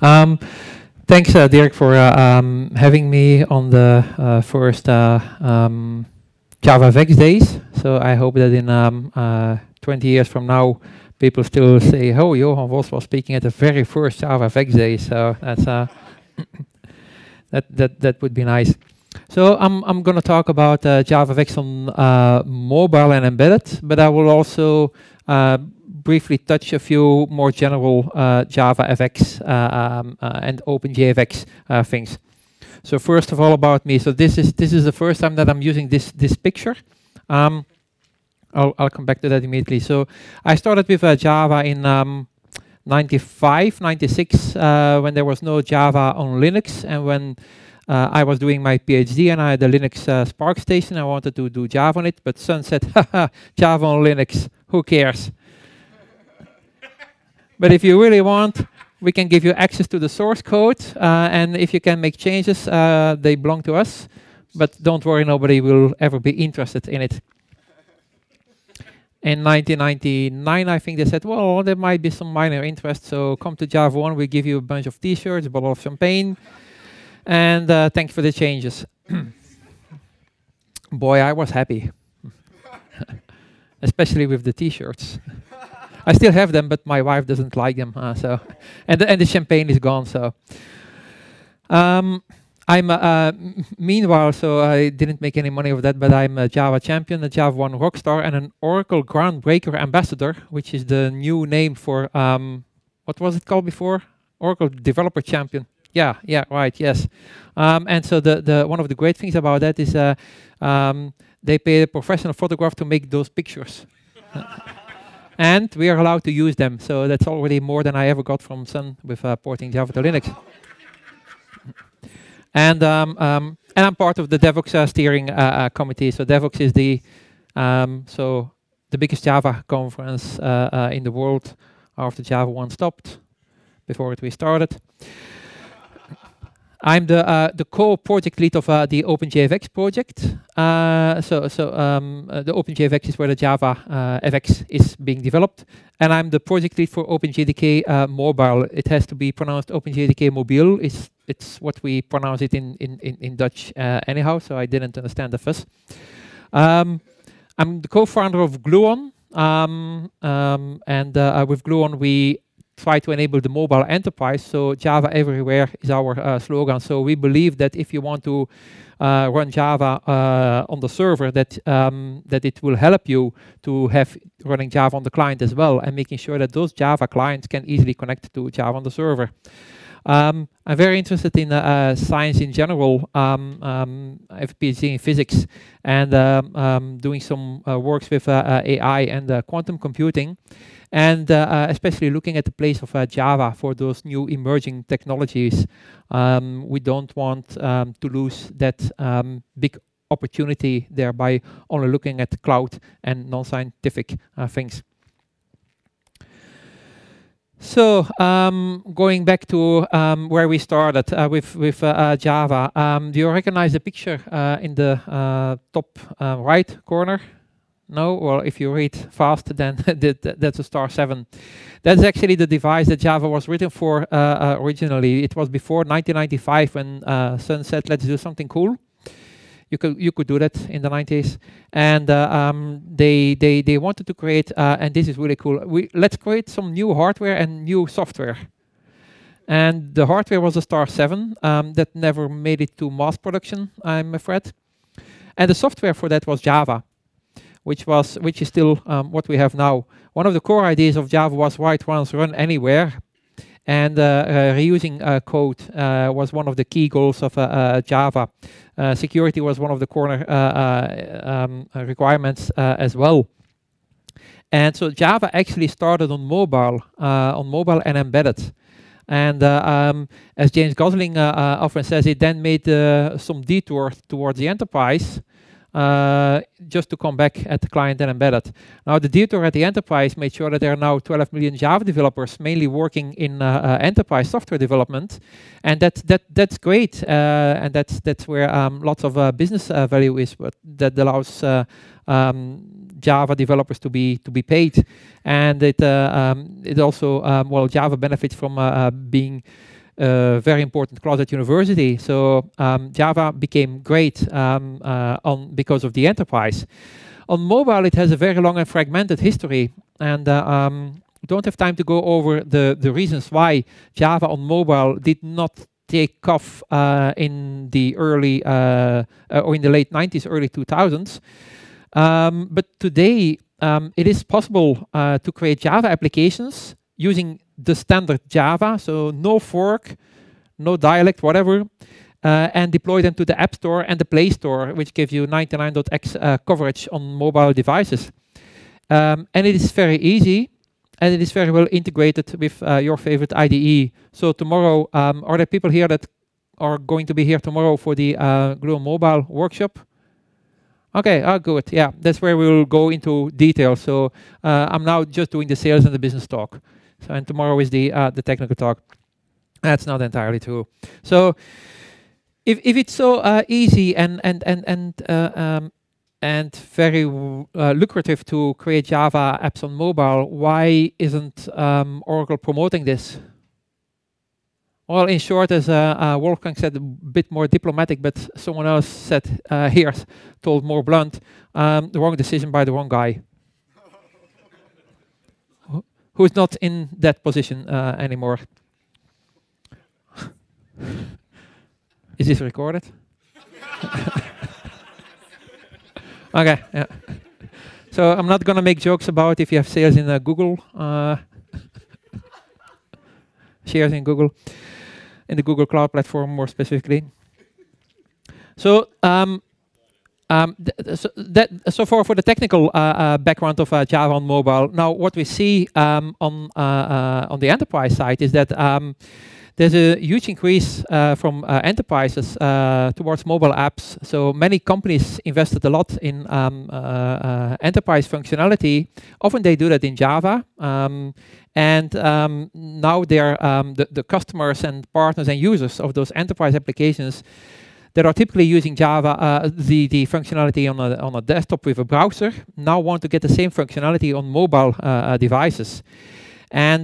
Um, Thanks, Dirk, for having me on the first Java Vex days. So I hope that in 20 years from now, people still say, "Oh, Johan Vos was speaking at the very first Java Vex day." So that's that would be nice. So I'm going to talk about Java Vex on mobile and embedded, but I will also briefly touch a few more general Java FX and OpenJFX things. So first of all, about me. So this is the first time that I'm using this picture. I'll come back to that immediately. So I started with Java in 95, 96, when there was no Java on Linux, and when I was doing my PhD and I had a Linux Spark station. I wanted to do Java on it, but Sun said, haha, Java on Linux, who cares? But if you really want, we can give you access to the source code, and if you can make changes, they belong to us. But don't worry, nobody will ever be interested in it. In 1999, I think they said, well, there might be some minor interest, so come to Java 1, we give you a bunch of t-shirts, a bottle of champagne, and thank you for the changes. Boy, I was happy. Especially with the t-shirts. I still have them, but my wife doesn't like them. And the champagne is gone. So, meanwhile, so I didn't make any money of that, but I'm a Java champion, a Java 1 rockstar, and an Oracle Groundbreaker ambassador, which is the new name for what was it called before? Oracle Developer Champion. Yeah, right, yes. And so the one of the great things about that is they pay a professional photographer to make those pictures. And we are allowed to use them, so that's already more than I ever got from Sun with porting Java to Linux. And I'm part of the Devoxx steering committee. So Devoxx is the biggest Java conference in the world after Java 1 stopped, before it restarted. I'm the co-project lead of the OpenJFX project. The OpenJFX is where the Java FX is being developed. And I'm the project lead for OpenJDK Mobile. It has to be pronounced OpenJDK Mobile. It's what we pronounce it in Dutch anyhow, so I didn't understand the fuss. I'm the co-founder of Gluon. With Gluon, we try to enable the mobile enterprise, so Java everywhere is our slogan. So we believe that if you want to run Java on the server, that it will help you to have running Java on the client as well, and making sure that those Java clients can easily connect to Java on the server. I'm very interested in science in general. I have a PhD in physics, and doing some works with AI and quantum computing. And especially looking at the place of Java for those new emerging technologies. We don't want to lose that big opportunity there by only looking at cloud and non-scientific things. So going back to where we started with Java, do you recognize the picture in the top right corner? No? Well, if you read fast, then that's a star 7. That's actually the device that Java was written for originally. It was before 1995 when Sun said, let's do something cool. You could do that in the 90s. And they wanted to create, and this is really cool, let's create some new hardware and new software. And the hardware was a star 7 that never made it to mass production, I'm afraid. And the software for that was Java, which is still what we have now. One of the core ideas of Java was write once, run anywhere. And reusing code was one of the key goals of Java. Security was one of the core requirements as well. And so Java actually started on mobile and embedded. And as James Gosling often says, it then made some detour towards the enterprise, just to come back at the client and embedded. Now the detour at the enterprise made sure that there are now 12 million Java developers mainly working in enterprise software development, and that's great, and that's where lots of business value is. But that allows Java developers to be paid, and it also Java benefits from being a very important class at university. So Java became great because of the enterprise. On mobile, it has a very long and fragmented history, and don't have time to go over the reasons why Java on mobile did not take off in the early or in the late 90s, early 2000s. But today, it is possible to create Java applications using the standard Java, so no fork, no dialect, whatever, and deploy them to the App Store and the Play Store, which gives you 99.x coverage on mobile devices. And it is very easy, and it is very well integrated with your favorite IDE. So tomorrow, are there people here that are going to be here tomorrow for the Glue on Mobile workshop? Okay, good. Yeah, that's where we will go into detail. So I'm now just doing the sales and the business talk. So and tomorrow is the technical talk. That's not entirely true. So if it's so easy and very lucrative to create Java apps on mobile, why isn't Oracle promoting this? Well, in short, as Wolfgang said, a bit more diplomatic, but someone else said here, told more blunt, the wrong decision by the wrong guy. Who's not in that position anymore. Is this recorded? Okay, yeah. So I'm not going to make jokes about if you have sales in Google, shares in Google, in the Google Cloud Platform more specifically. So so far for the technical background of Java on mobile. Now what we see on the enterprise side is that there's a huge increase from enterprises towards mobile apps. So many companies invested a lot in enterprise functionality. Often they do that in Java. And now they're the customers and partners and users of those enterprise applications that are typically using Java, the functionality on a desktop with a browser, now want to get the same functionality on mobile devices. And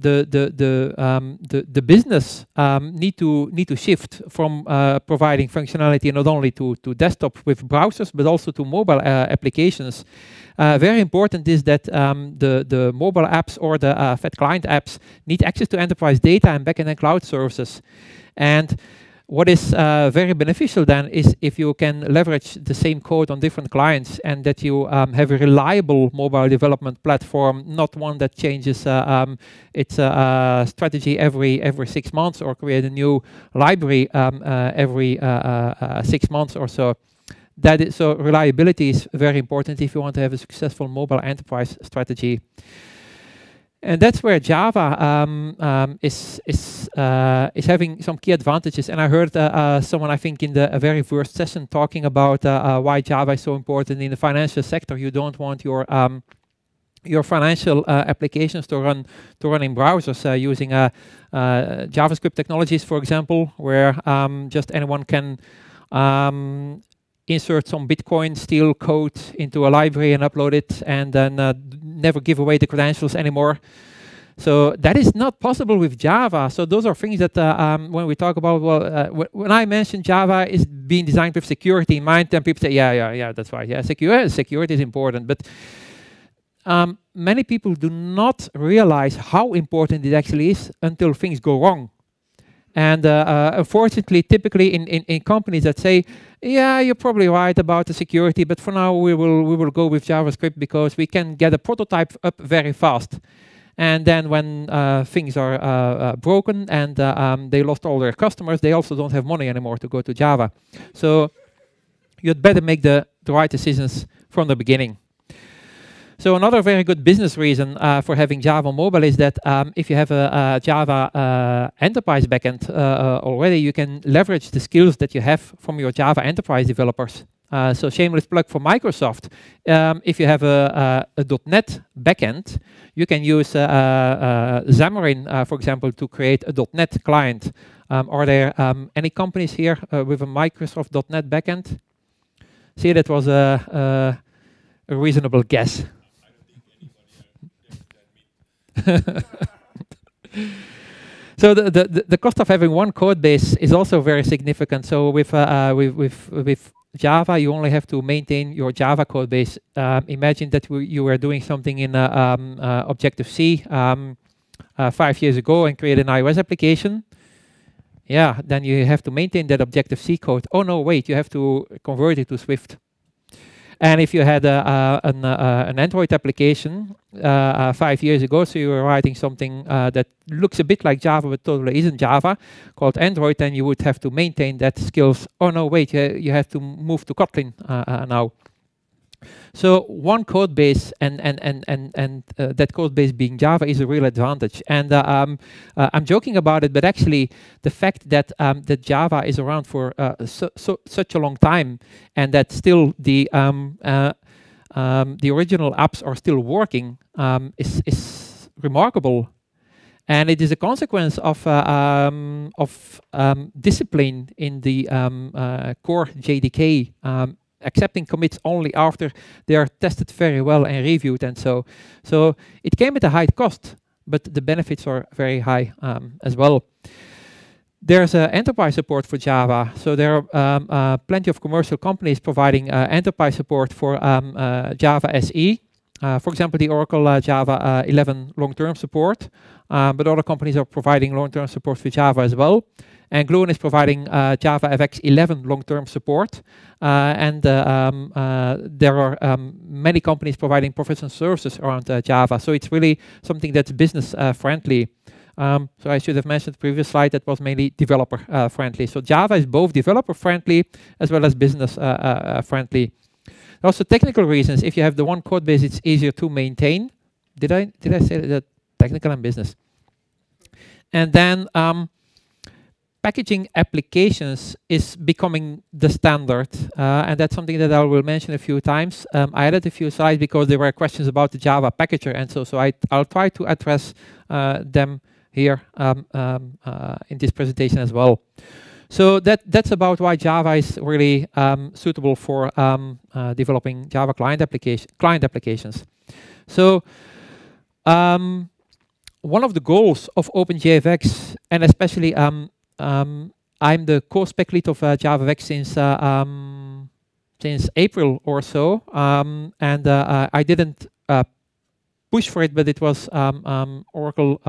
the business need to shift from providing functionality not only to desktop with browsers but also to mobile applications. Very important is that the mobile apps or the fat client apps need access to enterprise data and backend and cloud services. And what is very beneficial then is if you can leverage the same code on different clients and that you have a reliable mobile development platform, not one that changes its strategy every 6 months or create a new library every 6 months or so. So reliability is very important if you want to have a successful mobile enterprise strategy. And that's where Java is having some key advantages. And I heard someone, I think, in the very first session talking about why Java is so important in the financial sector. You don't want your financial applications to run in browsers using JavaScript technologies, for example, where just anyone can insert some Bitcoin, steal code into a library and upload it, and then never give away the credentials anymore. So that is not possible with Java. So those are things that when we talk about, well, when I mention Java is being designed with security in mind, then people say, yeah, that's right. Yeah, security is important. But many people do not realize how important it actually is until things go wrong. And unfortunately, typically in companies that say, yeah, you're probably right about the security, but for now we will go with JavaScript because we can get a prototype up very fast. And then when things are broken and they lost all their customers, they also don't have money anymore to go to Java. So you'd better make the right decisions from the beginning. So another very good business reason for having Java mobile is that if you have a Java enterprise backend already, you can leverage the skills that you have from your Java enterprise developers. So shameless plug for Microsoft. If you have a .NET backend, you can use Xamarin, for example, to create a .NET client. Are there any companies here with a Microsoft .NET backend? See, that was a reasonable guess. So the cost of having one code base is also very significant. So with Java, you only have to maintain your Java code base. Imagine that you were doing something in Objective-C 5 years ago and create an iOS application. Yeah, then you have to maintain that Objective-C code. Oh no, wait, you have to convert it to Swift. And if you had an Android application 5 years ago, so you were writing something that looks a bit like Java but totally isn't Java, called Android, then you would have to maintain that skills. Oh no, wait, you have to move to Kotlin now. So one code base and that code base being Java is a real advantage. And I'm joking about it, but actually the fact that that Java is around for such a long time and that still the original apps are still working is remarkable. And it is a consequence of discipline in the core JDK, accepting commits only after they are tested very well and reviewed, and so it came at a high cost, but the benefits are very high as well. There's enterprise support for Java, so there are plenty of commercial companies providing enterprise support for Java SE. For example, the Oracle Java 11 long-term support, but other companies are providing long-term support for Java as well. And Gluon is providing Java FX 11 long-term support. And there are many companies providing professional services around Java. So it's really something that's business friendly. So I should have mentioned the previous slide that was mainly developer friendly. So Java is both developer friendly as well as business friendly. Also technical reasons. If you have the one code base, it's easier to maintain. Did I say that? Technical and business. And then packaging applications is becoming the standard, and that's something that I will mention a few times. I added a few slides because there were questions about the Java packager, and so I'll try to address them here in this presentation as well. So that's about why Java is really suitable for developing Java client applications. So one of the goals of OpenJFX, and especially I'm the co-spec lead of JavaFX since April or so, and I didn't push for it, but it was Oracle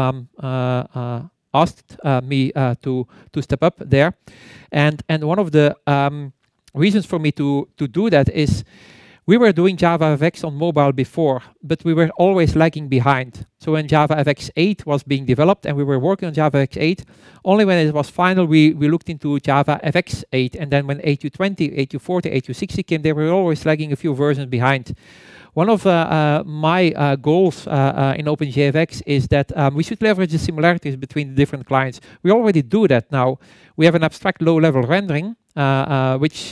asked me to step up there, and one of the reasons for me to do that is we were doing JavaFX on mobile before, but we were always lagging behind. So when JavaFX 8 was being developed and we were working on JavaFX 8, only when it was final we looked into JavaFX 8, and then when 8.2.20, 8.2.40, 8.2.60 came, they were always lagging a few versions behind. One of my goals in OpenJFX is that we should leverage the similarities between the different clients. We already do that now. We have an abstract low-level rendering, which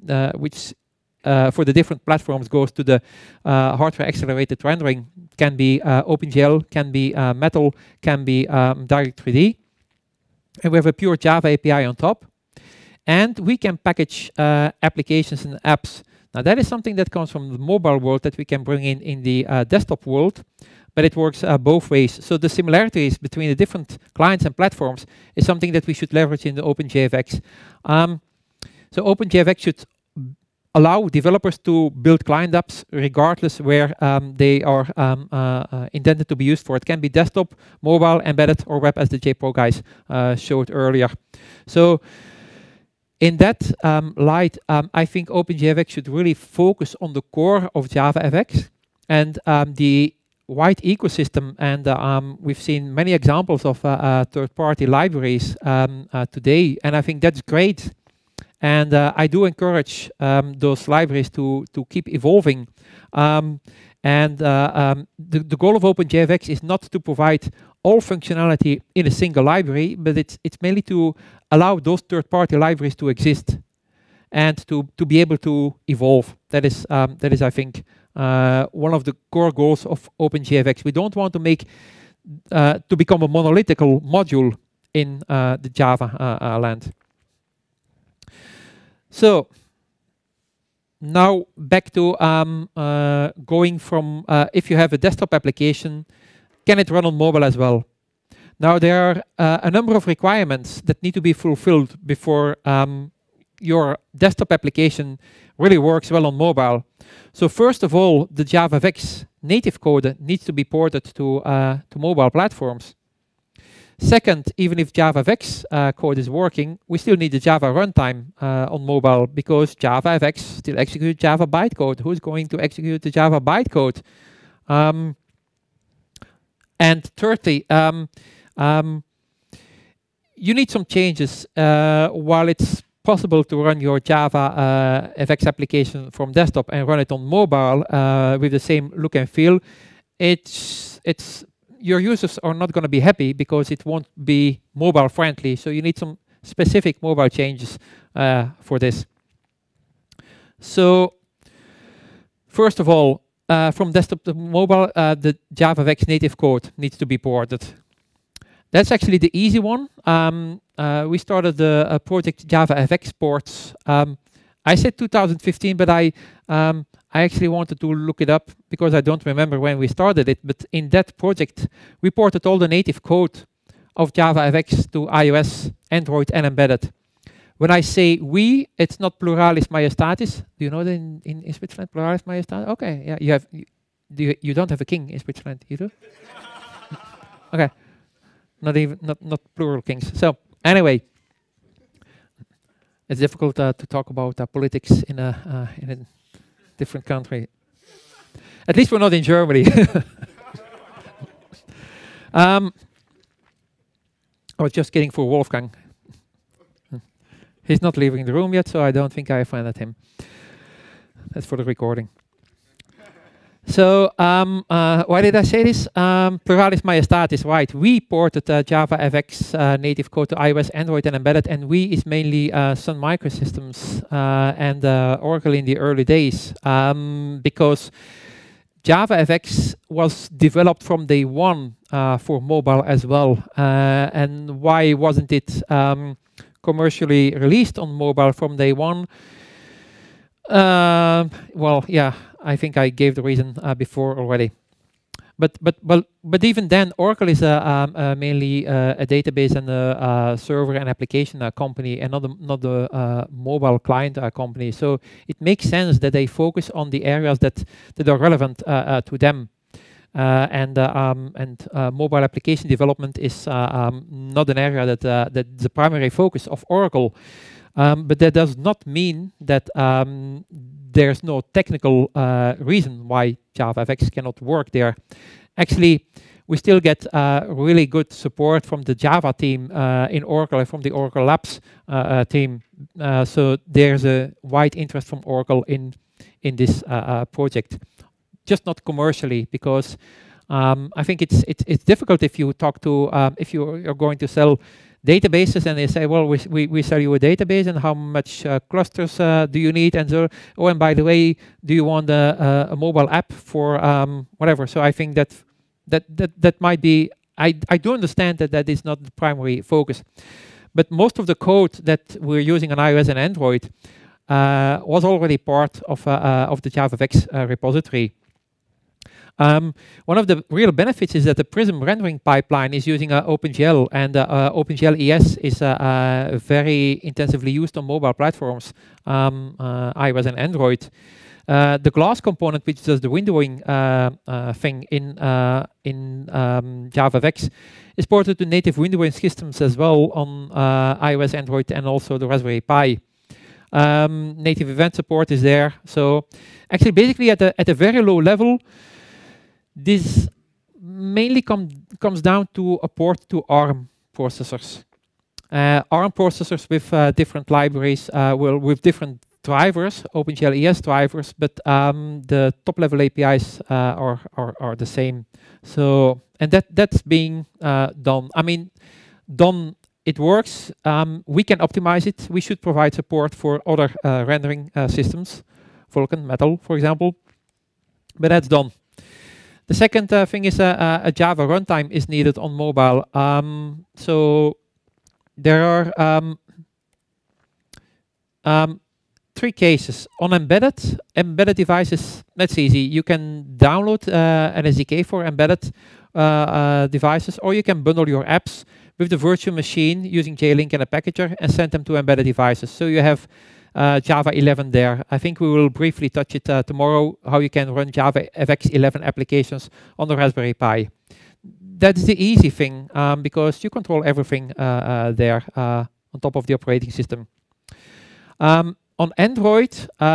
for the different platforms goes to the hardware accelerated rendering. Can be OpenGL, can be Metal, can be Direct3D. And we have a pure Java API on top. And we can package applications and apps. Now that is something that comes from the mobile world that we can bring in the desktop world, but it works both ways. So the similarities between the different clients and platforms is something that we should leverage in the OpenJFX. So OpenJFX should allow developers to build client apps regardless where they are intended to be used for. It can be desktop, mobile, embedded, or web, as the JPro guys showed earlier. So in that light, I think OpenJFX should really focus on the core of JavaFX and the wide ecosystem. And we've seen many examples of third-party libraries today, and I think that's great. And I do encourage those libraries to keep evolving. The goal of OpenJFX is not to provide all functionality in a single library, but it's mainly to allow those third-party libraries to exist and to be able to evolve. That is I think, one of the core goals of OpenJFX. We don't want to make to become a monolithical module in the Java land. So now back to going from if you have a desktop application, can it run on mobile as well? Now, there are a number of requirements that need to be fulfilled before your desktop application really works well on mobile. So first of all, the JavaFX native code needs to be ported to mobile platforms. Second, even if JavaFX code is working, we still need the Java runtime on mobile because JavaFX still executes Java bytecode. Who's going to execute the Java bytecode? And thirdly, you need some changes while it's possible to run your Java FX application from desktop and run it on mobile with the same look and feel. Your users are not going to be happy because it won't be mobile friendly. So you need some specific mobile changes for this. So first of all, from desktop to mobile, the JavaFX native code needs to be ported. That's actually the easy one. We started a project JavaFX ports. I said 2015, but I actually wanted to look it up because I don't remember when we started it. But in that project, we ported all the native code of JavaFX to iOS, Android, and embedded. When I say we, it's not pluralis majestatis. Do you know that in Switzerland, pluralis majestatis? Okay, yeah, you don't have a king in Switzerland, you do? Okay, not plural kings. So anyway, it's difficult to talk about politics in a different country. At least we're not in Germany. I was just kidding for Wolfgang. He's not leaving the room yet, so I don't think I offended him. That's for the recording. So, why did I say this? Pluralis majestatis, right. We ported JavaFX native code to iOS, Android, and embedded, and we is mainly Sun Microsystems and Oracle in the early days, because JavaFX was developed from day one for mobile as well. And why wasn't it commercially released on mobile from day one? Well, yeah, I think I gave the reason before already. But even then, Oracle is mainly a database and a server and application company, and not a mobile client company. So it makes sense that they focus on the areas that are relevant to them. And mobile application development is not an area that's the primary focus of Oracle. But that does not mean that there's no technical reason why JavaFX cannot work there. Actually, we still get really good support from the Java team in Oracle and from the Oracle Labs team. So there's a wide interest from Oracle in this project. Just not commercially, because I think it's difficult if you talk to if you're going to sell databases and they say, well, we sell you a database, and how much clusters do you need, and so, oh, and by the way, do you want a mobile app for whatever? So I think that might be, I do understand that is not the primary focus, but most of the code that we're using on iOS and Android was already part of the JavaFX repository. One of the real benefits is that the Prism rendering pipeline is using OpenGL, and OpenGL ES is very intensively used on mobile platforms, iOS and Android. The Glass component, which does the windowing thing in JavaFX, is ported to native windowing systems as well on iOS, Android, and also the Raspberry Pi. Native event support is there. So actually, basically at a very low level, this mainly comes down to a port to ARM processors. ARM processors with different libraries, with different drivers, OpenGL ES drivers, but the top-level APIs are the same. So, and that's being done. I mean, done. It works. We can optimize it. We should provide support for other rendering systems, Vulkan, Metal, for example. But that's done. The second thing is a Java runtime is needed on mobile. So there are 3 cases. On embedded devices, that's easy. You can download an SDK for embedded devices, or you can bundle your apps with the virtual machine using JLink and a packager and send them to embedded devices. So you have Java 11 there. I think we will briefly touch it tomorrow, how you can run Java FX 11 applications on the Raspberry Pi. That's the easy thing, because you control everything there on top of the operating system. On Android,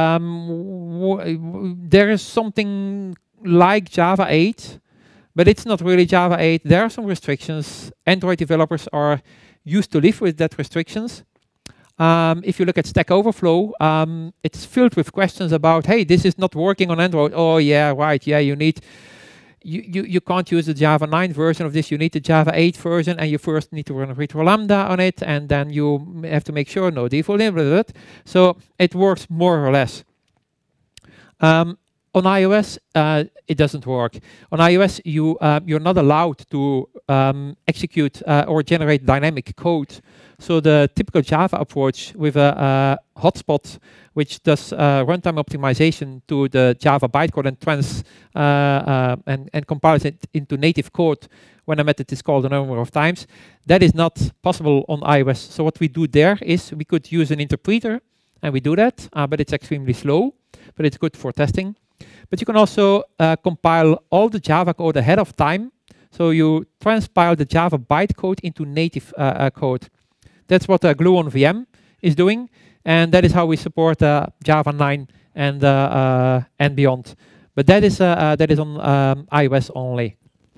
there is something like Java 8, but it's not really Java 8. There are some restrictions. Android developers are used to live with that restrictions. If you look at Stack Overflow, it's filled with questions about, hey, this is not working on Android. Oh yeah, right, yeah, you can't use the Java 9 version of this, you need the Java 8 version, and you first need to run retro lambda on it, and then you have to make sure no default input. So it works more or less. On iOS, it doesn't work. On iOS, you're not allowed to execute or generate dynamic code. So the typical Java approach with a hotspot, which does runtime optimization to the Java bytecode and compiles it into native code when a method is called a number of times, that is not possible on iOS. So what we do there is we could use an interpreter, and we do that, but it's extremely slow, but it's good for testing. But you can also compile all the Java code ahead of time. So you transpile the Java bytecode into native code. That's what Gluon VM is doing, and that is how we support Java 9 and beyond. But that is on iOS only.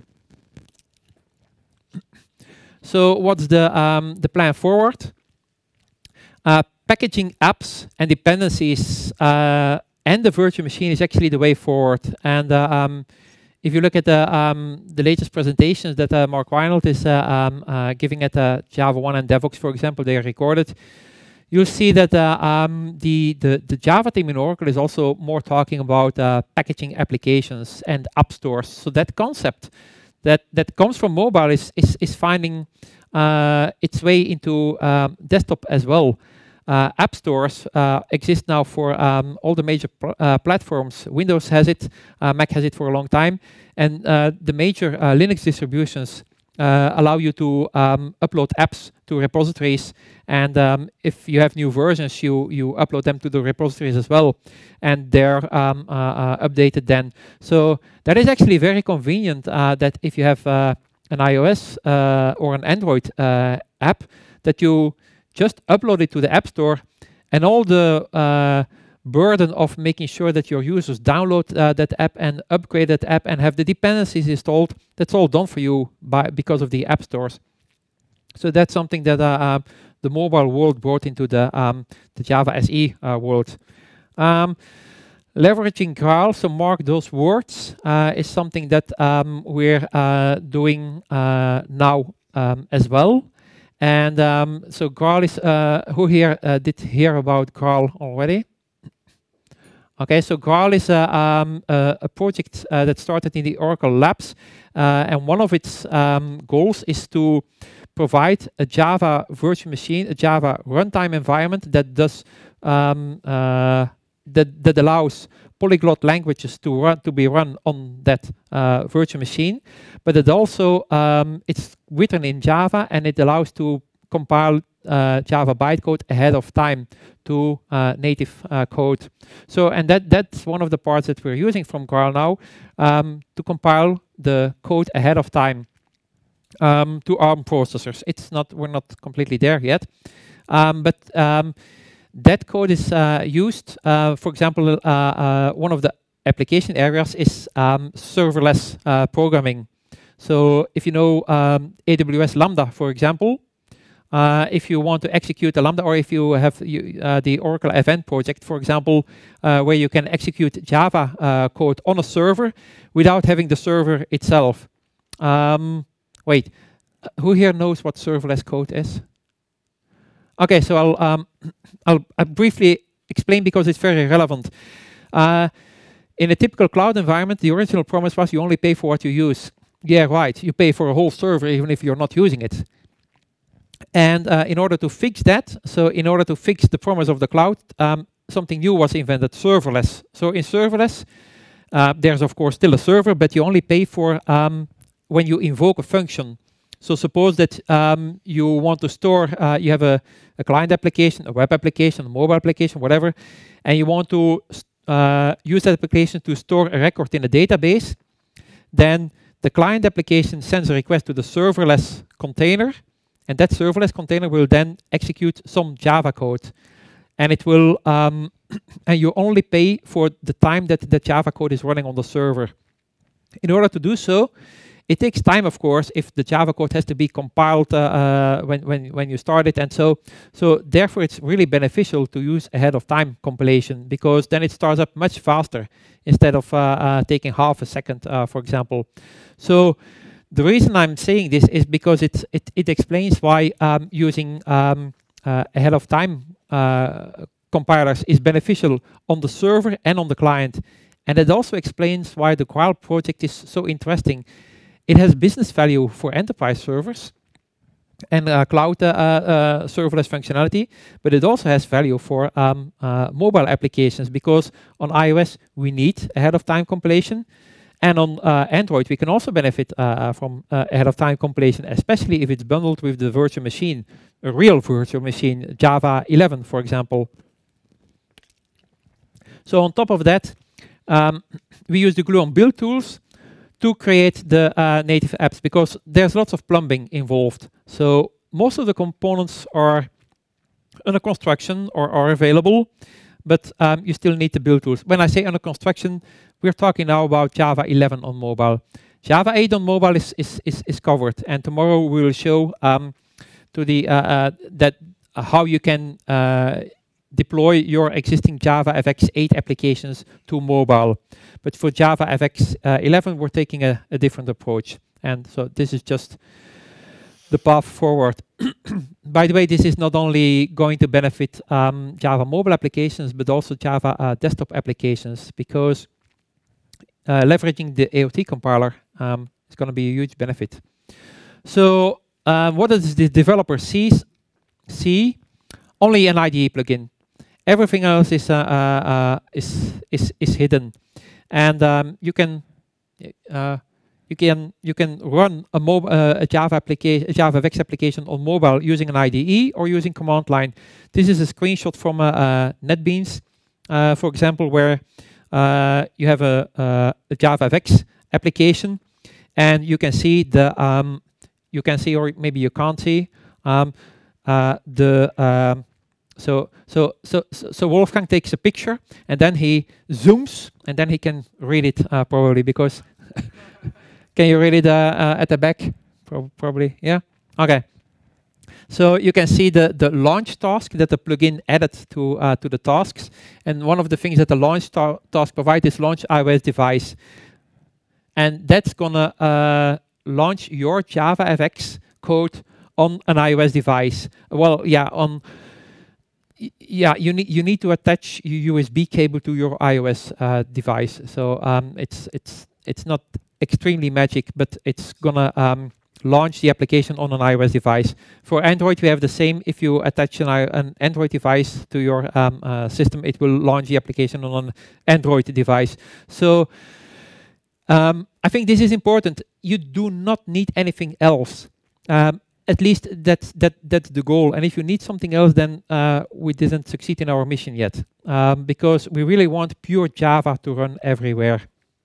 So what's the plan forward? Packaging apps and dependencies and the virtual machine is actually the way forward. And if you look at the latest presentations that Mark Weinhold is giving at Java 1 and Devoxx, for example, they are recorded, you'll see that the Java team in Oracle is also more talking about packaging applications and app stores. So that concept that comes from mobile is finding its way into desktop as well. App stores exist now for all the major platforms. Windows has it, Mac has it for a long time, and the major Linux distributions allow you to upload apps to repositories, and if you have new versions, you upload them to the repositories as well, and they're updated then. So that is actually very convenient that if you have an iOS or an Android app, that you just upload it to the App Store, and all the burden of making sure that your users download that app and upgrade that app and have the dependencies installed, that's all done for you because of the App Stores. So that's something that the mobile world brought into the Java SE world. Leveraging Graal, so mark those words, is something that we're doing now as well. And so Graal is, who here did hear about Graal already? Okay, so Graal is a project that started in the Oracle Labs, and one of its goals is to provide a Java virtual machine, a Java runtime environment that does that allows polyglot languages to be run on that virtual machine, but it also it's written in Java, and it allows to compile Java bytecode ahead of time to native code. So, and that's one of the parts that we're using from Graal now, to compile the code ahead of time to ARM processors. We're not completely there yet, but that code is used. For example, one of the application areas is serverless programming. So if you know AWS Lambda, for example, if you want to execute a Lambda, or if you have the Oracle Event project, for example, where you can execute Java code on a server without having the server itself. Wait, who here knows what serverless code is? Okay, so I'll briefly explain because it's very relevant. In a typical cloud environment, the original promise was you only pay for what you use. Yeah, right. You pay for a whole server even if you're not using it. And in order to fix that, so in order to fix the promise of the cloud, something new was invented, serverless. So in serverless, there's of course still a server, but you only pay for when you invoke a function. So suppose that you want to store, you have a client application, a web application, a mobile application, whatever, and you want to use that application to store a record in a database, then the client application sends a request to the serverless container, and that serverless container will then execute some Java code. And it will, and you only pay for the time that the Java code is running on the server. In order to do so, it takes time, of course, if the Java code has to be compiled when you start it. And so therefore, it's really beneficial to use ahead of time compilation, because then it starts up much faster instead of taking half a second, for example. So the reason I'm saying this is because it explains why using ahead of time compilers is beneficial on the server and on the client. And it also explains why the Graal project is so interesting. It has business value for enterprise servers and cloud serverless functionality, but it also has value for mobile applications, because on iOS we need ahead of time compilation, and on Android we can also benefit from ahead of time compilation, especially if it's bundled with the virtual machine, a real virtual machine, Java 11, for example. So on top of that, we use the Gluon build tools to create the native apps, because there's lots of plumbing involved. So most of the components are under construction or are available, but you still need the build tools. When I say under construction, we're talking now about Java 11 on mobile. Java 8 on mobile is covered, and tomorrow we will show to the that how you can deploy your existing Java FX 8 applications to mobile. But for Java FX 11, we're taking a different approach. And so this is just the path forward. By the way, this is not only going to benefit Java mobile applications, but also Java desktop applications, because leveraging the AOT compiler is going to be a huge benefit. So what does the developer see? Only an IDE plugin. Everything else is hidden, and you can run a Java application, a Java VEX application on mobile using an IDE or using command line. This is a screenshot from NetBeans, for example, where you have a Java VEX application, and you can see the or maybe you can't see So Wolfgang takes a picture, and then he zooms, and then he can read it probably, because can you read it at the back? Probably, yeah. Okay. So you can see the launch task that the plugin added to the tasks, and one of the things that the launch task provides is launch iOS device, and that's gonna launch your Java FX code on an iOS device. Well, yeah, you need to attach your USB cable to your iOS device. So it's not extremely magic, but it's gonna launch the application on an iOS device. For Android, we have the same. If you attach an Android device to your system, it will launch the application on an Android device. So I think this is important. You do not need anything else. At least that's the goal. And if you need something else, then we didn't succeed in our mission yet, because we really want pure Java to run everywhere.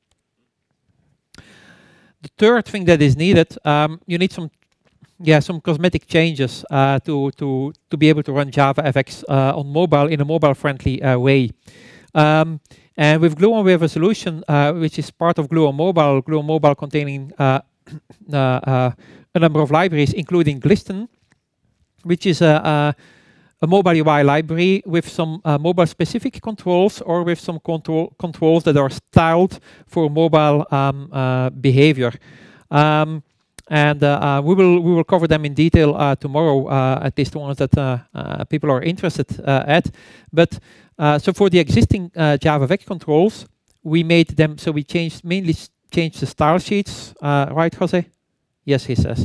The third thing that is needed, you need some cosmetic changes to be able to run Java FX on mobile in a mobile-friendly way. And with Gluon, we have a solution which is part of Gluon Mobile containing a number of libraries, including Glisten, which is a mobile UI library with some mobile-specific controls, or with some controls that are styled for mobile behavior. And we will cover them in detail tomorrow, at least the ones that people are interested at. But so for the existing Java VEX controls, we made them, so we mainly changed the style sheets, right, Jose? Yes, he says.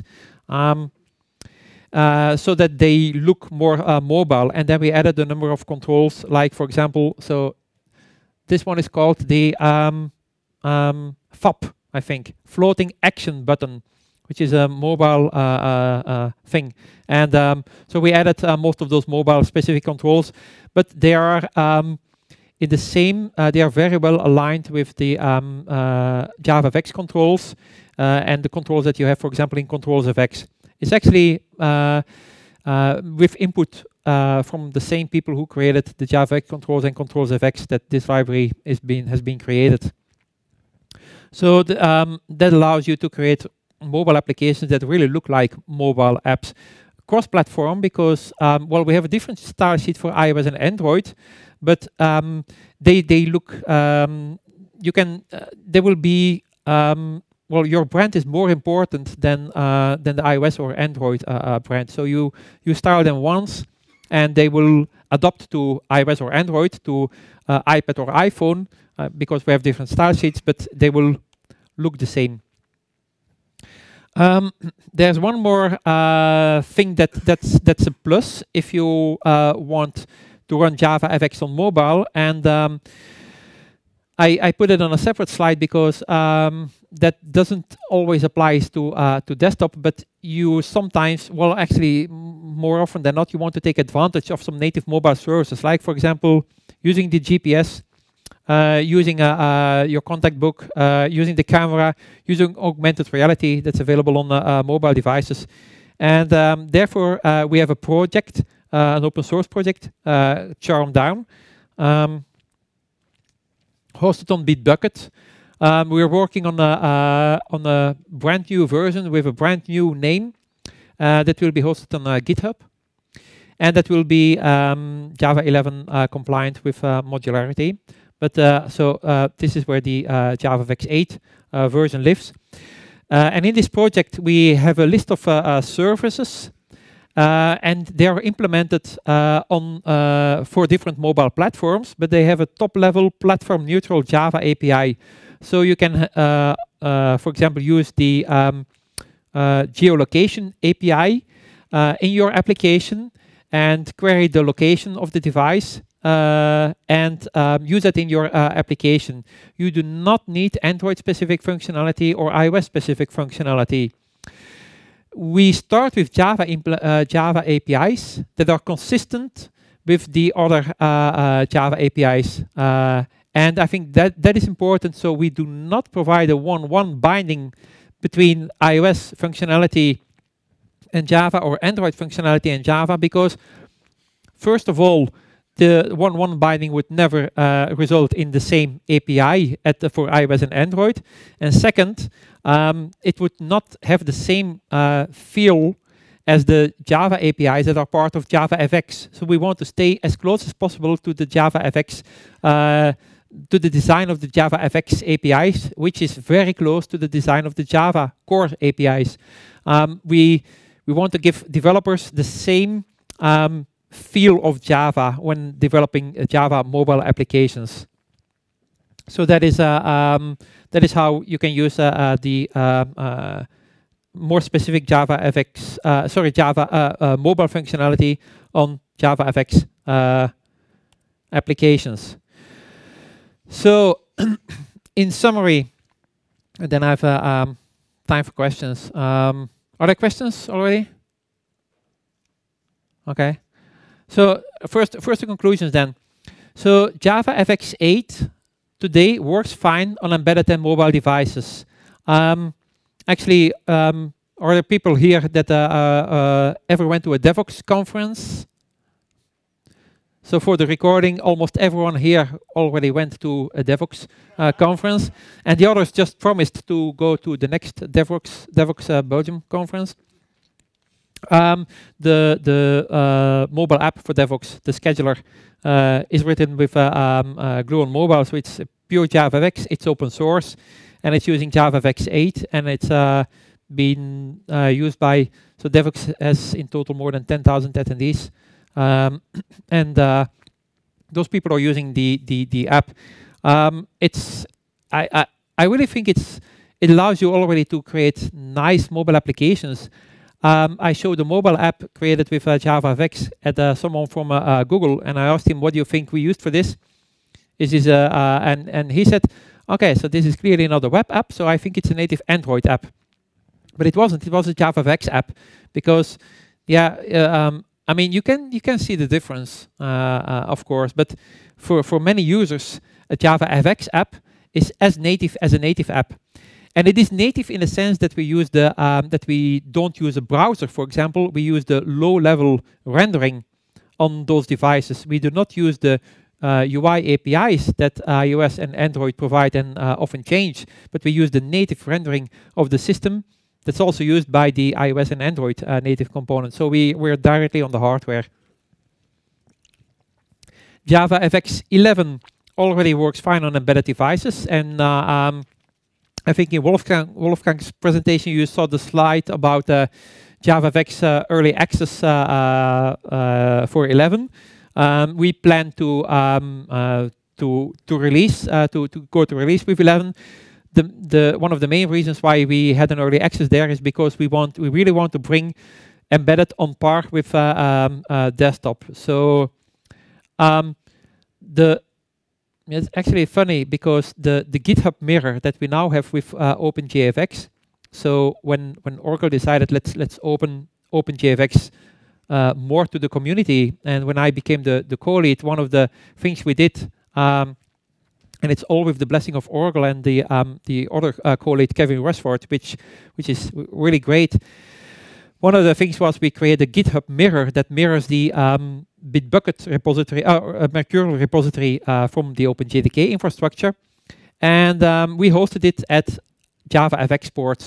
So that they look more mobile, and then we added a number of controls, like, for example, so this one is called the FAP I think, floating action button, which is a mobile thing. And so we added most of those mobile specific controls, but they are in the same, they are very well aligned with the JavaFX controls and the controls that you have, for example, in Controls.fx. It's actually with input from the same people who created the JavaFX controls and Controls.fx that this library has been created. So that allows you to create mobile applications that really look like mobile apps. Cross-platform because, well, we have a different style sheet for iOS and Android, but they look, you can, they will be, well, your brand is more important than the iOS or Android brand. So you style them once, and they will adopt to iOS or Android, to iPad or iPhone, because we have different style sheets, but they will look the same. There's one more thing that's a plus if you want to run JavaFX on mobile, and I put it on a separate slide because that doesn't always apply to desktop, but you sometimes, well, actually more often than not, you want to take advantage of some native mobile services, like for example using the GPS, using your contact book, using the camera, using augmented reality that's available on mobile devices. And therefore, we have a project, an open source project, CharmDown, hosted on Bitbucket. We're working on a brand new version with a brand new name that will be hosted on GitHub. And that will be Java 11 compliant with modularity. But so this is where the JavaFX 8 version lives. And in this project, we have a list of services, and they are implemented on 4 different mobile platforms, but they have a top-level platform-neutral Java API. So you can, for example, use the geolocation API in your application and query the location of the device and use it in your application. You do not need Android-specific functionality or iOS-specific functionality. We start with Java APIs that are consistent with the other Java APIs. And I think that is important, so we do not provide a one-one binding between iOS functionality and Java or Android functionality and Java, because first of all, the one-one binding would never result in the same API for iOS and Android. And second, it would not have the same feel as the Java APIs that are part of JavaFX. So we want to stay as close as possible to the JavaFX, to the design of the JavaFX APIs, which is very close to the design of the Java core APIs. We want to give developers the same feel of Java when developing Java mobile applications. So that is how you can use the more specific JavaFX, Java mobile functionality on JavaFX applications. So, in summary, and then I have time for questions. Are there questions already? Okay. So first the conclusions then. So JavaFX 8 today works fine on embedded and mobile devices. Actually, are there people here that ever went to a Devoxx conference? So for the recording, almost everyone here already went to a Devoxx conference, and the others just promised to go to the next Devoxx Belgium conference. The mobile app for Devoxx, the scheduler, is written with Glue on Mobile, so it's pure JavaFX. It's open source, and it's using JavaFX 8, and it's been used by, so Devoxx has in total more than 10,000 attendees, and those people are using the app. I really think it allows you already to create nice mobile applications. I showed a mobile app created with JavaFX at someone from Google, and I asked him, "What do you think we used for this?" And he said, Okay, so this is clearly not a web app, so I think it's a native Android app. But it wasn't. It was a JavaFX app because, yeah, I mean, you can see the difference, of course. But for many users, a JavaFX app is as native as a native app, and it is native in the sense that we use that we don't use a browser. For example, we use the low-level rendering on those devices. We do not use the UI APIs that iOS and Android provide and often change, but we use the native rendering of the system that's also used by the iOS and Android native components. So we're directly on the hardware. JavaFX 11 already works fine on embedded devices, and I think in Wolfgang's presentation you saw the slide about JavaFX early access for 11. We plan to release to go to release with 11. One of the main reasons why we had an early access there is because we really want to bring embedded on par with desktop. So it's actually funny because the GitHub mirror that we now have with OpenJFX. So when Oracle decided let's open OpenJFX more to the community, and when I became the co-lead, one of the things we did, and it's all with the blessing of Oracle and the other co-lead Kevin Rushford, which is really great. One of the things was we created a GitHub mirror that mirrors the Bitbucket repository, Mercurial repository from the OpenJDK infrastructure, and we hosted it at JavaFX ports,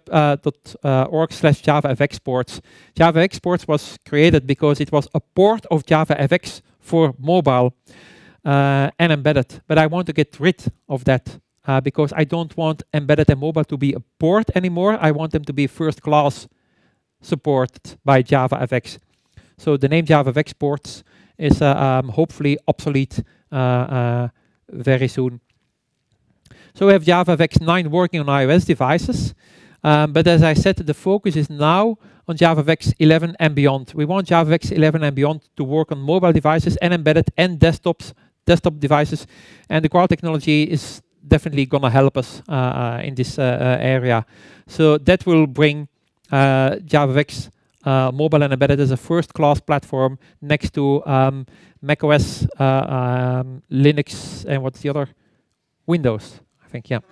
github.org/JavaFX ports. JavaFX ports was created because it was a port of JavaFX for mobile and embedded. But I want to get rid of that because I don't want embedded and mobile to be a port anymore. I want them to be first class supported by JavaFX. So the name JavaFX ports is hopefully obsolete very soon. So we have JavaFX 9 working on iOS devices, but as I said, the focus is now on JavaFX 11 and beyond. We want JavaFX 11 and beyond to work on mobile devices and embedded and desktop devices, and the Qual technology is definitely going to help us in this area. So that will bring JavaFX mobile and embedded as a first-class platform next to macOS, Linux, and what's the other? Windows. I think, yeah.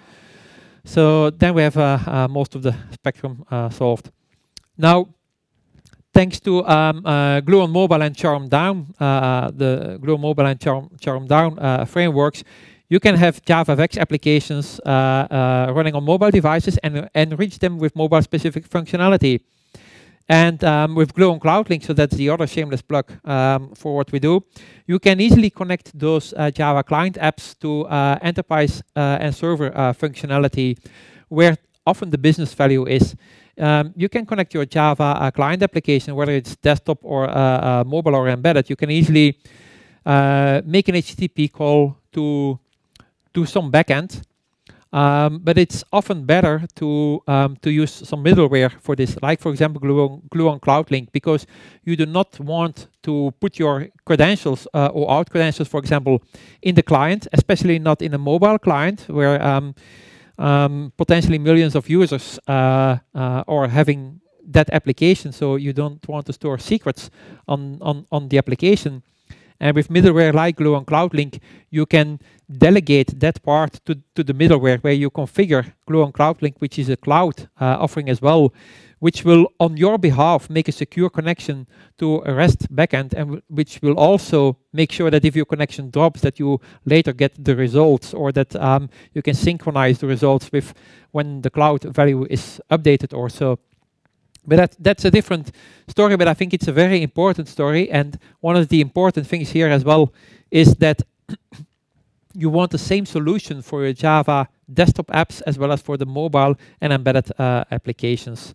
So then we have most of the spectrum solved. Now, thanks to Gluon Mobile and Charm Down, the Gluon Mobile and Charm Down frameworks, you can have JavaFX applications running on mobile devices and enrich them with mobile-specific functionality. And with Gluon Cloud Link, so that's the other shameless plug for what we do, you can easily connect those Java client apps to enterprise and server functionality, where often the business value is. You can connect your Java client application, whether it's desktop or mobile or embedded. You can easily make an HTTP call to some backend. But it's often better to use some middleware for this, like for example Gluon Cloud Link, because you do not want to put your credentials or out credentials, for example, in the client, especially not in a mobile client where potentially millions of users are having that application. So you don't want to store secrets on the application. And with middleware like Gluon Cloud Link, you can delegate that part to the middleware where you configure Gluon Cloud Link, which is a cloud offering as well, which will on your behalf make a secure connection to a REST backend, and which will also make sure that if your connection drops, that you later get the results, or that you can synchronize the results with when the cloud value is updated or so. But that's a different story, but I think it's a very important story. And one of the important things here as well is that you want the same solution for your Java desktop apps as well as for the mobile and embedded applications.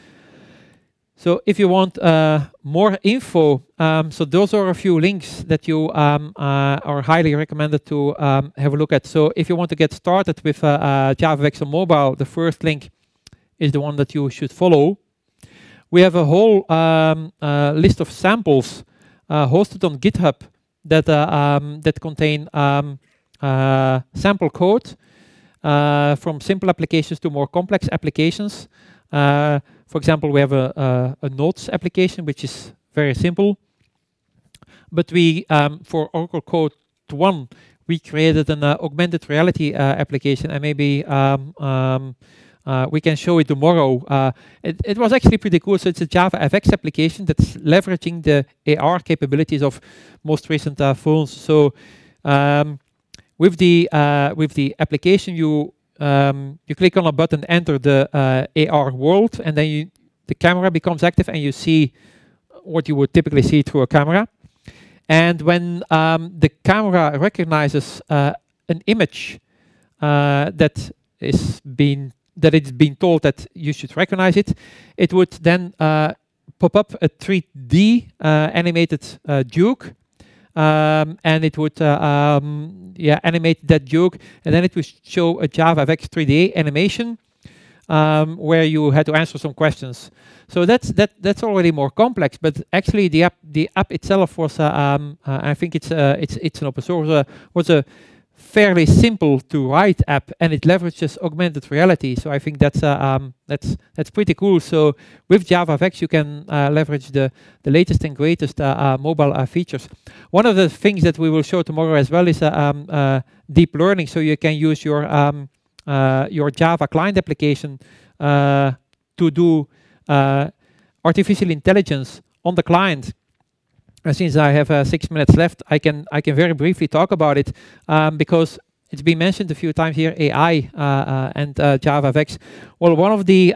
So if you want more info, so those are a few links that you are highly recommended to have a look at. So if you want to get started with JavaFX on mobile, the first link is the one that you should follow. We have a whole list of samples hosted on GitHub that contain sample code from simple applications to more complex applications. For example, we have a Notes application, which is very simple. But we, for Oracle Code 1, we created an augmented reality application, and maybe we can show it tomorrow. It was actually pretty cool. So it's a Java FX application that's leveraging the AR capabilities of most recent phones. So with the application, you click on a button, enter the AR world, and then the camera becomes active, and you see what you would typically see through a camera. And when the camera recognizes an image that it's been told that you should recognize it, it would then pop up a 3D animated Duke, and it would animate that Duke, and then it would show a JavaFX 3D animation where you had to answer some questions. So that's already more complex, but actually the app itself was I think it's an open source, was a fairly simple to write app, and it leverages augmented reality. So I think that's pretty cool. So with JavaFX you can leverage the latest and greatest mobile features. One of the things that we will show tomorrow as well is deep learning. So you can use your Java client application to do artificial intelligence on the client. Since I have 6 minutes left, I can very briefly talk about it because it's been mentioned a few times here, AI and JavaFX. Well, one of the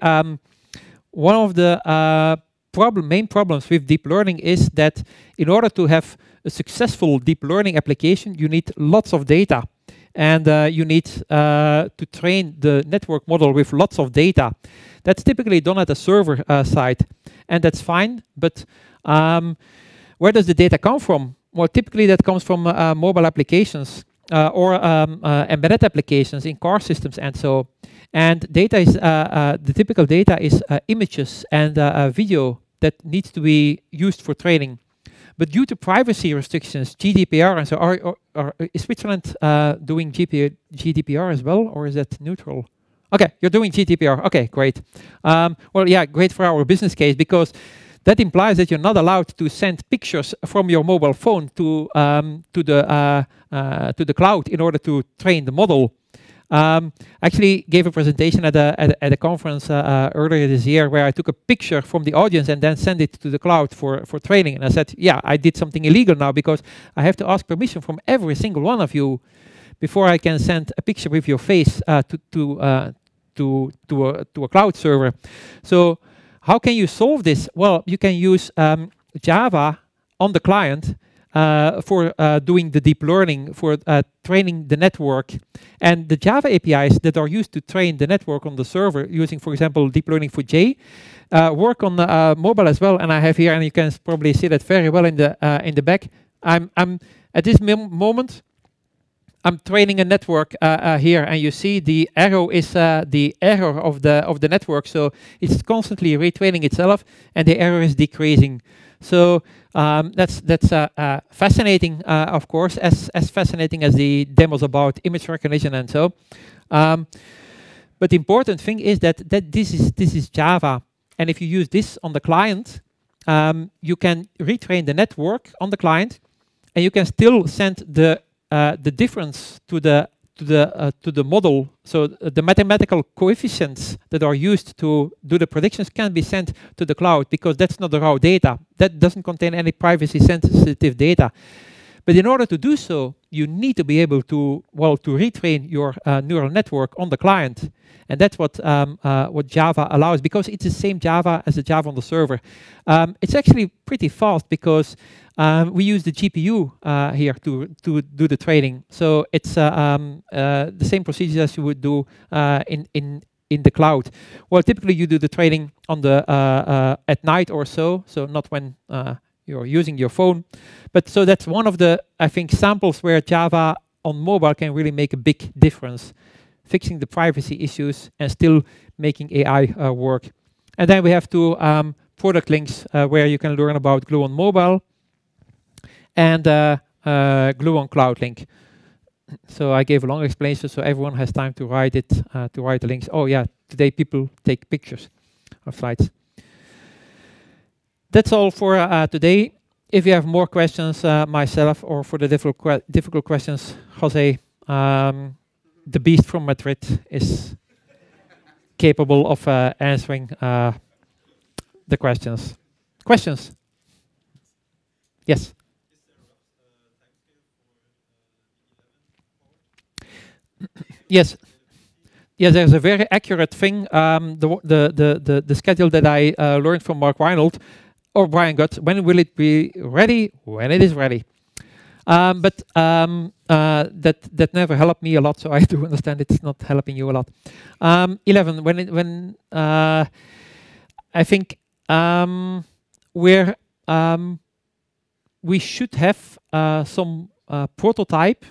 main problems with deep learning is that in order to have a successful deep learning application, you need lots of data. And you need to train the network model with lots of data. That's typically done at the server side, and that's fine. But where does the data come from? Well, typically that comes from mobile applications or embedded applications in car systems and so. And data is the typical data is images and video that needs to be used for training. But due to privacy restrictions, GDPR and so, is Switzerland doing GDPR as well, or is that neutral? Okay, you're doing GDPR. Okay, great. Well, yeah, great for our business case, because that implies that you're not allowed to send pictures from your mobile phone to the cloud in order to train the model. Actually gave a presentation at a conference earlier this year where I took a picture from the audience and then sent it to the cloud for training. And I said, yeah, I did something illegal now because I have to ask permission from every single one of you before I can send a picture with your face to a cloud server. So how can you solve this? Well, you can use Java on the client for doing the deep learning, for training the network. And the Java APIs that are used to train the network on the server, using, for example, deep learning for J, work on mobile as well. And I have here, and you can probably see that very well in the back. I'm at this moment, I'm training a network here, and you see the arrow is the error of the network. So it's constantly retraining itself, and the error is decreasing. So that's fascinating, of course, as fascinating as the demos about image recognition and so. But the important thing is that this is Java, and if you use this on the client, you can retrain the network on the client, and you can still send the difference to the model. So the mathematical coefficients that are used to do the predictions can be sent to the cloud, because that's not the raw data. That doesn't contain any privacy sensitive data. But in order to do so, you need to be able to, well, to retrain your neural network on the client. And that's what Java allows, because it's the same Java as the Java on the server. It's actually pretty fast, because we use the GPU here to do the training. So it's the same procedure as you would do in the cloud. Well, typically you do the training on the at night or so not when you're using your phone. But so that's one of the, I think, samples where Java on mobile can really make a big difference, fixing the privacy issues and still making AI work. And then we have two product links where you can learn about Gluon Mobile and Gluon Cloud Link. So I gave a long explanation so everyone has time to write it, to write the links. Oh yeah, today people take pictures of slides. That's all for today. If you have more questions, myself, or for the difficult questions, Jose, the beast from Madrid is capable of answering the questions. Questions? Yes. Yes. Yes, there's a very accurate thing. The schedule that I learned from Mark Reinhold or Brian Gutt. When will it be ready? When it is ready. That never helped me a lot, so I do understand it's not helping you a lot. 11. I think we should have some prototype.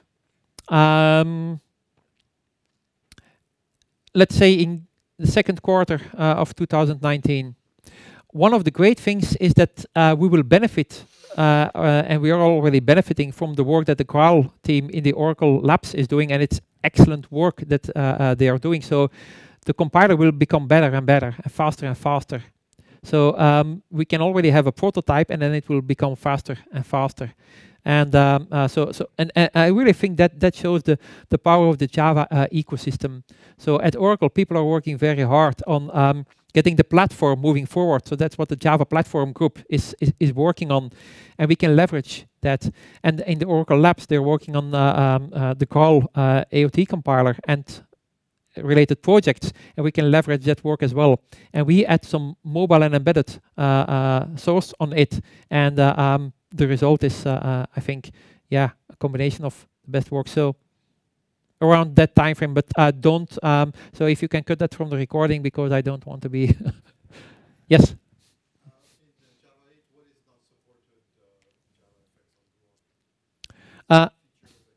Let's say in the second quarter of 2019. One of the great things is that we will benefit, and we are already benefiting from the work that the Graal team in the Oracle Labs is doing, and it's excellent work that they are doing. So the compiler will become better and better, and faster. So we can already have a prototype, and then it will become faster and faster. And I really think that shows the power of the Java ecosystem. So at Oracle, people are working very hard on getting the platform moving forward. So that's what the Java platform group is working on, and we can leverage that. And in the Oracle Labs, they're working on the Graal AOT compiler and related projects, and we can leverage that work as well. And we add some mobile and embedded source on it, and the result is, I think, yeah, a combination of the best work. So around that time frame, but don't. So if you can cut that from the recording, because I don't want to be. Yes. In Java 8, what is not supported Java effects?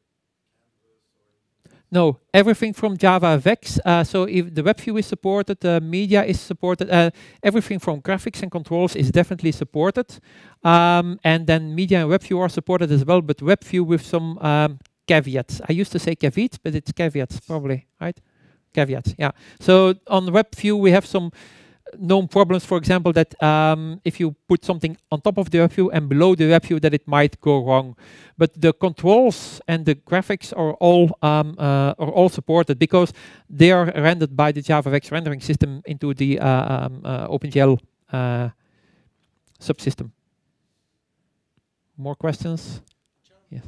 No, everything from JavaFX. So if the web view is supported, media is supported, everything from graphics and controls is definitely supported. And then media and web view are supported as well, but web view with some caveats. I used to say caveats, but it's caveats probably, right? Caveats, yeah. So on web view, we have some known problems, for example, that if you put something on top of the web view and below the web view, that it might go wrong. But the controls and the graphics are all supported because they are rendered by the JavaFX rendering system into the OpenGL subsystem. More questions? Yes.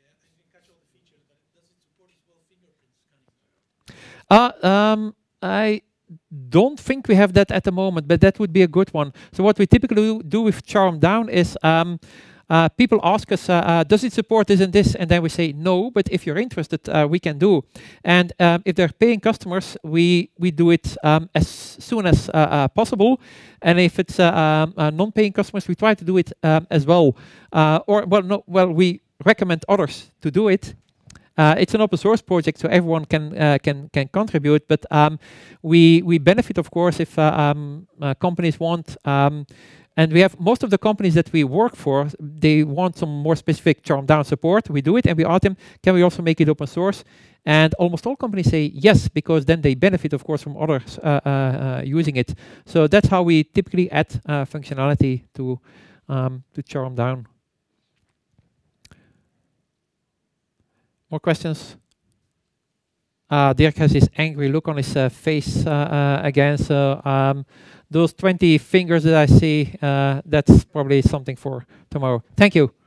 I don't think we have that at the moment, but that would be a good one. So what we typically do with Charm Down is people ask us, does it support this and this? And then we say no, but if you're interested, we can do. And if they're paying customers, we do it as soon as possible. And if it's non-paying customers, we try to do it as well. We recommend others to do it. It's an open source project, so everyone can contribute. But we benefit, of course, if companies want. And we have most of the companies that we work for. They want some more specific Charm Down support. We do it, and we ask them, can we also make it open source? And almost all companies say yes, because then they benefit, of course, from others using it. So that's how we typically add functionality to Charm Down. More questions? Dirk has his angry look on his face again. So those 20 fingers that I see, that's probably something for tomorrow. Thank you.